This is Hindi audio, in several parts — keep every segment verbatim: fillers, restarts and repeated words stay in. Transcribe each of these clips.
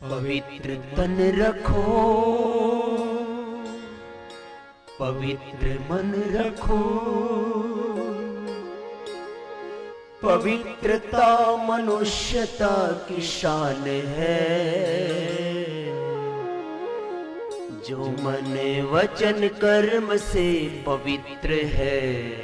पवित्र तन रखो, पवित्र मन रखो, पवित्रता मनुष्यता की शान है। जो मन वचन कर्म से पवित्र है,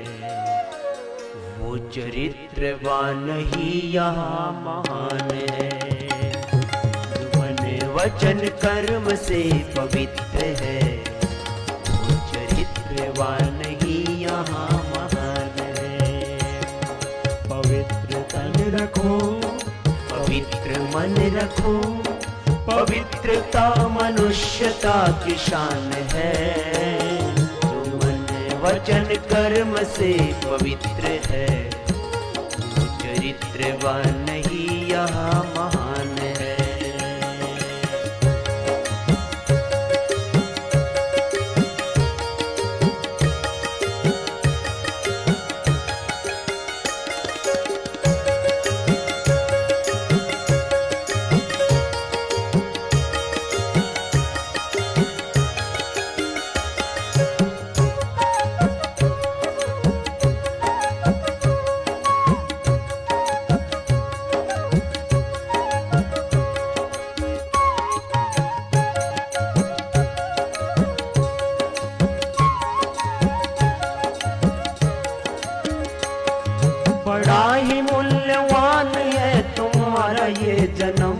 वो चरित्रवान ही यहाँ महान है। जो मन वचन कर्म से पवित्र है, वो चरित्रवान ही यहाँ महान है। पवित्र तन रखो, पवित्र मन रखो, पवित्रता मनुष्यता की शान है। जो मन वचन कर्म से पवित्र है, वो चरित्रवान ही यहाँ महान है। बड़ा ही मूल्यवान है तुम्हारा ये जन्म,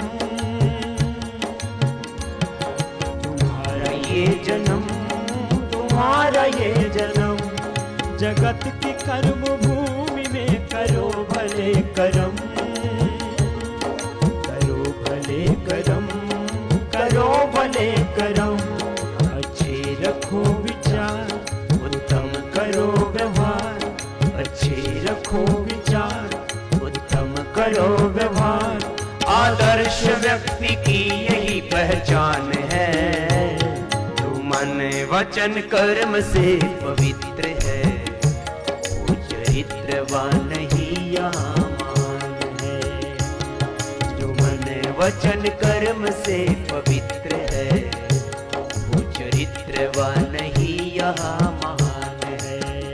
तुम्हारा ये जन्म, तुम्हारा ये जन्म। जगत की कर्म भूमि में करो भले कर्म, करो भले कर्म, करो भले कर्म। अच्छे रखो विचार, उत्तम करो व्यवहार, अच्छे रखो विचार, उत्तम करो व्यवहार। आदर्श व्यक्ति की यही पहचान है। जो मन वचन कर्म से पवित्र है, वो चरित्रवान ही यहाँ महान है। जो मन वचन कर्म से पवित्र है, वो चरित्रवान ही यहाँ महान है।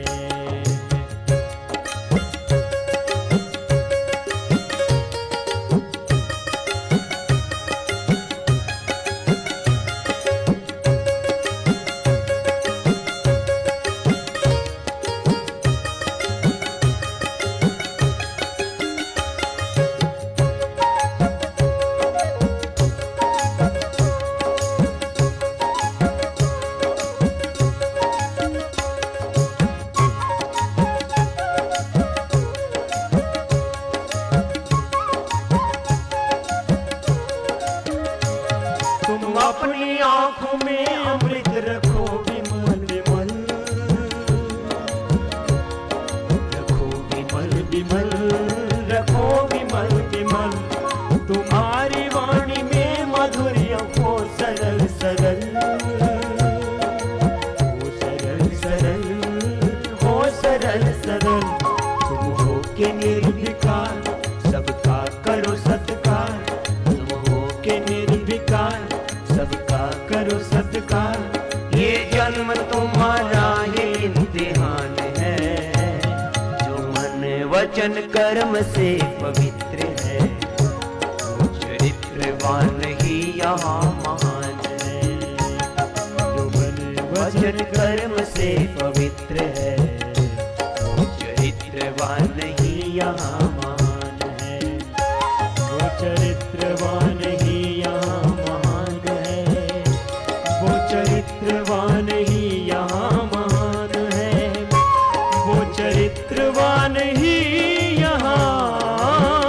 अपनी आंखों में अमृत रखो विमल विमल, रखो विमल विमल, रखो विमल विमल। तुम्हारी वाणी में माधुर्य हो सरल सरल, हो सरल सरल, हो सरल सरल। तुम हो के निर्विकार, सबका करो सत्कार। तुम हो के निर्विकार, सबका करो सत्कार। ये जन्म तुम्हारा ये इम्तिहान है। जो मन वचन कर्म से पवित्र है, वो चरित्रवान ही यहाँ महान है। जो मन वचन कर्म से पवित्र है, वो चरित्रवान ही यहाँ महान है। वो चरित्रवान ही यहाँ चरित्रवान ही यहाँ महान है। वो चरित्रवान ही यहाँ